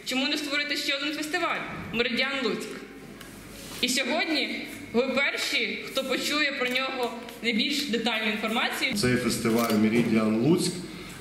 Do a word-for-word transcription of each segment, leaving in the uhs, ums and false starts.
чому не створити ще один фестиваль «Меридіан Луцьк». І сьогодні ви перші, хто почує про нього найбільш детальну інформацію. Цей фестиваль «Меридіан Луцьк»,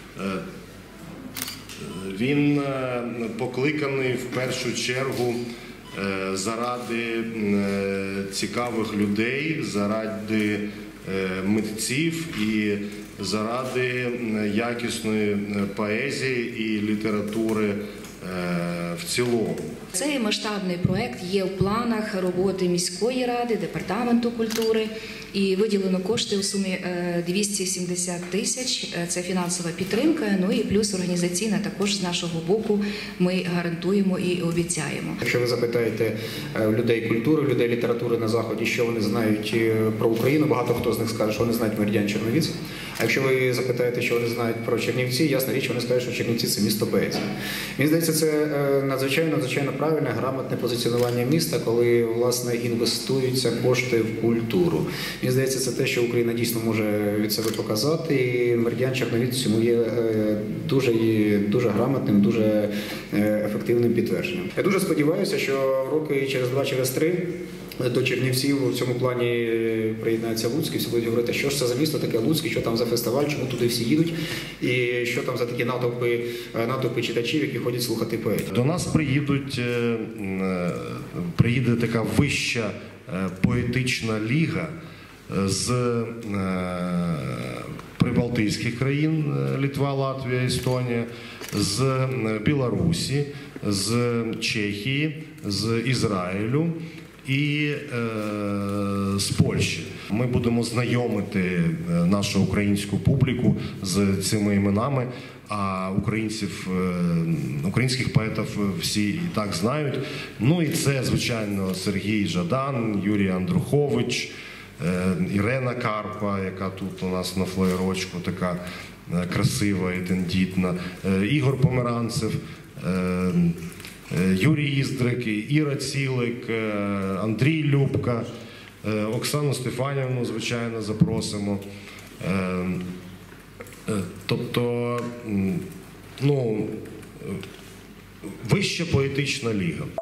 він покликаний в першу чергу заради цікавих людей, заради митців і заради якісної поезії і літератури в цілому. Цей масштабний проект є в планах роботи міської ради, департаменту культури, і виділено кошти у сумі двісті сімдесят тисяч. Це фінансова підтримка, ну і плюс організаційна також з нашого боку ми гарантуємо і обіцяємо. Якщо ви запитаєте людей культури, людей літератури на Заході, що вони знають про Україну, багато хто з них скаже, що вони знають Меридіан Черновіць. А якщо ви запитаєте, що вони знають про Чернівці, ясна річ, вони скажуть, що Чернівці – це місто поезії. Мені здається, це надзвичайно, надзвичайно правильне, грамотне позиціонування міста, коли, власне, інвестуються кошти в культуру. Мені здається, це те, що Україна дійсно може від себе показати, і Меридіан Черновіць цьому є дуже, дуже грамотним, дуже ефективним підтвердженням. Я дуже сподіваюся, що роки через два, через три до Чернівців в цьому плані приєднається Луцьк, і всі будуть говорити, що ж це за місто таке Луцьк, що там за фестиваль, чому туди всі їдуть, і що там за такі натовпи, натовпи читачів, які ходять слухати поетів. До нас приїдуть, приїде така вища поетична ліга з прибалтійських країн, Литва, Латвія, Естонія, з Білорусі, з Чехії, з Ізраїлю і е, з Польщі. Ми будемо знайомити нашу українську публіку з цими іменами, а українців, українських поетів всі і так знають. Ну і це, звичайно, Сергій Жадан, Юрій Андрухович, Ірена Карпа, яка тут у нас на флеєрочку така красива і тендітна, Ігор Померанцев, Юрій Іздрик, Іра Цілик, Андрій Любка, Оксану Стефанівну, звичайно, запросимо. Тобто, ну, вища поетична ліга.